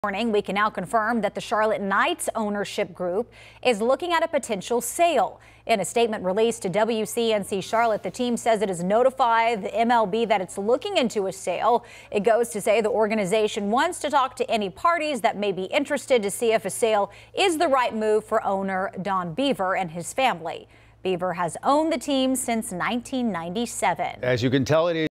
Morning, we can now confirm that the Charlotte Knights ownership group is looking at a potential sale. In a statement released to WCNC Charlotte, the team says it has notified the MLB that it's looking into a sale. It goes to say the organization wants to talk to any parties that may be interested to see if a sale is the right move for owner Don Beaver and his family. Beaver has owned the team since 1997. As you can tell, it is